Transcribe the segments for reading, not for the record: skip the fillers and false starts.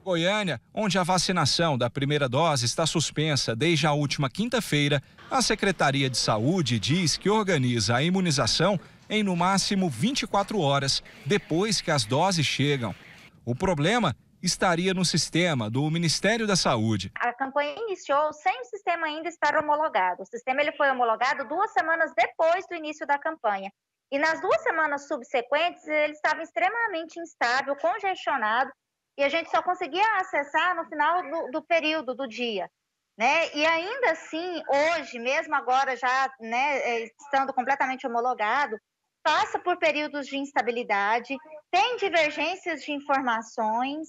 Goiânia, onde a vacinação da primeira dose está suspensa desde a última quinta-feira, a Secretaria de Saúde diz que organiza a imunização em no máximo 24 horas depois que as doses chegam. O problema estaria no sistema do Ministério da Saúde. A campanha iniciou sem o sistema ainda estar homologado. O sistema ele foi homologado 2 semanas depois do início da campanha. E nas 2 semanas subsequentes, ele estava extremamente instável, congestionado, e a gente só conseguia acessar no final do período do dia, né? E ainda assim, hoje, mesmo agora já, né, estando completamente homologado, passa por períodos de instabilidade, tem divergências de informações,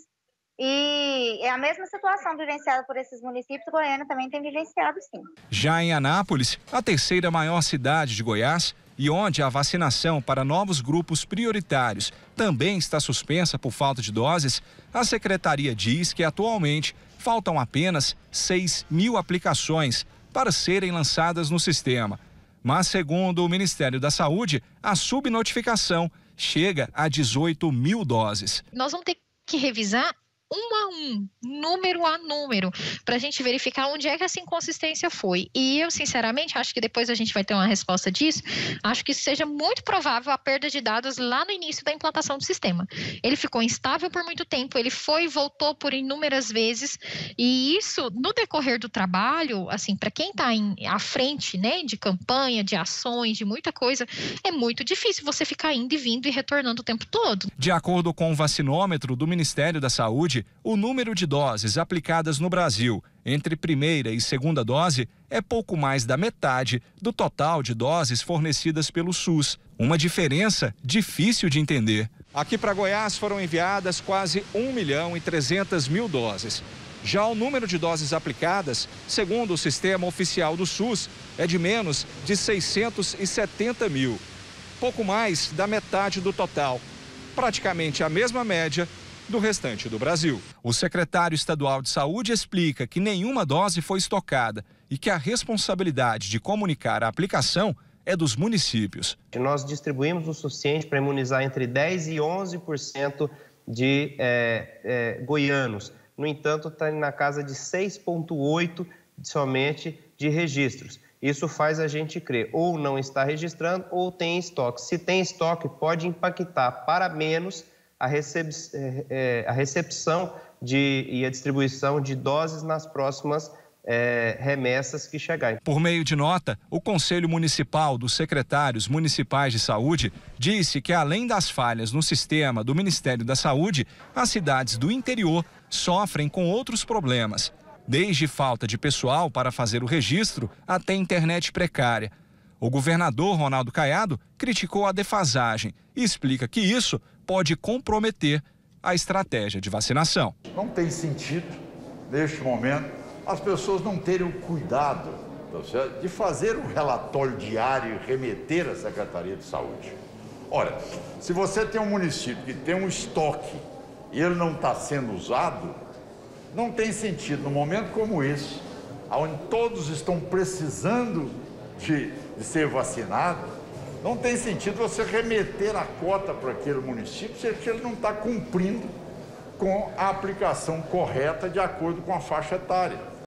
e é a mesma situação vivenciada por esses municípios. Goiânia também tem vivenciado, sim. Já em Anápolis, a terceira maior cidade de Goiás, e onde a vacinação para novos grupos prioritários também está suspensa por falta de doses, a secretaria diz que atualmente faltam apenas 6.000 aplicações para serem lançadas no sistema. Mas, segundo o Ministério da Saúde, a subnotificação chega a 18.000 doses. Nós vamos ter que revisar número a número, para a gente verificar onde é que essa inconsistência foi. E eu, sinceramente, acho que depois a gente vai ter uma resposta disso. Acho que seja muito provável a perda de dados lá no início da implantação do sistema. Ele ficou instável por muito tempo, ele foi e voltou por inúmeras vezes, e isso, no decorrer do trabalho, assim, para quem está à frente, né, de campanha, de ações, de muita coisa, é muito difícil você ficar indo e vindo e retornando o tempo todo. De acordo com o vacinômetro do Ministério da Saúde, o número de doses aplicadas no Brasil entre primeira e segunda dose é pouco mais da metade do total de doses fornecidas pelo SUS. Uma diferença difícil de entender. Aqui para Goiás foram enviadas quase 1.300.000 doses. Já o número de doses aplicadas, segundo o sistema oficial do SUS, é de menos de 670 mil. Pouco mais da metade do total. Praticamente a mesma média do restante do Brasil. O secretário estadual de Saúde explica que nenhuma dose foi estocada e que a responsabilidade de comunicar a aplicação é dos municípios. Nós distribuímos o suficiente para imunizar entre 10% e 11% de goianos. No entanto, está na casa de 6,8% somente de registros. Isso faz a gente crer, ou não está registrando ou tem estoque. Se tem estoque, pode impactar para menos a recepção e a distribuição de doses nas próximas remessas que chegarem. Por meio de nota, o Conselho Municipal dos Secretários Municipais de Saúde disse que, além das falhas no sistema do Ministério da Saúde, as cidades do interior sofrem com outros problemas, desde falta de pessoal para fazer o registro até internet precária. O governador Ronaldo Caiado criticou a defasagem e explica que isso pode comprometer a estratégia de vacinação. Não tem sentido, neste momento, as pessoas não terem o cuidado de fazer um relatório diário e remeter à Secretaria de Saúde. Ora, se você tem um município que tem um estoque e ele não está sendo usado, não tem sentido, num momento como esse, onde todos estão precisando de ser vacinados, não tem sentido você remeter a cota para aquele município se ele não está cumprindo com a aplicação correta de acordo com a faixa etária.